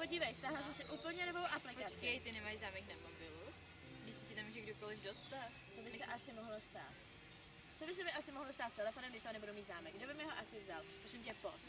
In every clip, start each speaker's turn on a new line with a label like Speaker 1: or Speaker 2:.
Speaker 1: podívej, stáhla jsi si úplně novou aplikaci.
Speaker 2: Počkej, ty nemáš zámek na mobilu? Když se ti tam může kdokoliv dostat.
Speaker 1: Co by se asi mohlo stát? Co by se mi asi mohlo stát s telefonem, když tam nebudu mít zámek? Kdo by mi ho asi vzal? Prosím tě, pojď.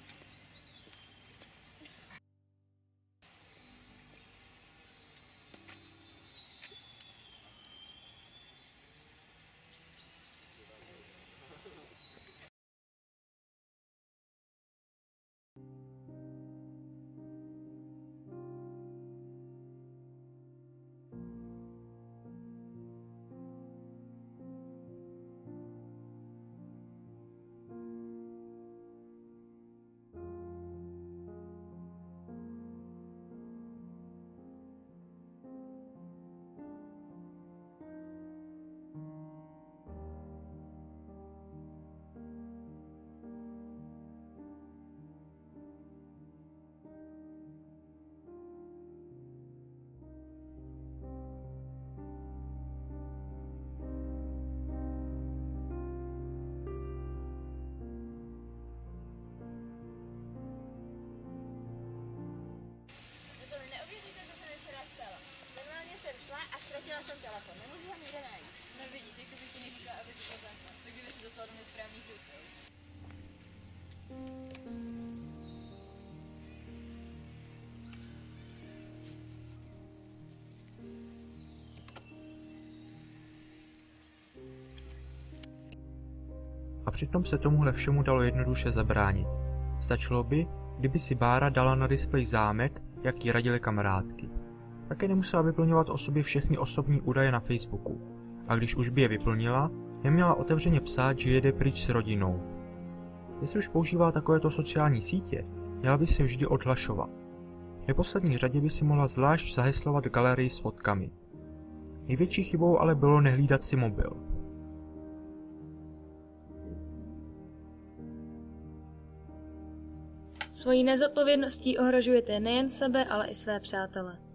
Speaker 1: Ztratila jsem telefon, nemůžu ho nikde najít.
Speaker 2: No vidíš, jak bych ti neříkala, aby si to zamkla. Co kdyby si dostala do nesprávných rukou?
Speaker 3: A přitom se tomuhle všemu dalo jednoduše zabránit. Stačilo by, kdyby si Bára dala na displej zámek, jak jí radily kamarádky. Také nemusela vyplňovat o sobě všechny osobní údaje na Facebooku. A když už by je vyplnila, neměla otevřeně psát, že jede pryč s rodinou. Jestli už používá takovéto sociální sítě, měla by se vždy odhlašovat. V neposlední řadě by si mohla zvlášť zaheslovat galerii s fotkami. Největší chybou ale bylo nehlídat si mobil.
Speaker 4: Svojí nezodpovědností ohrožujete nejen sebe, ale i své přátele.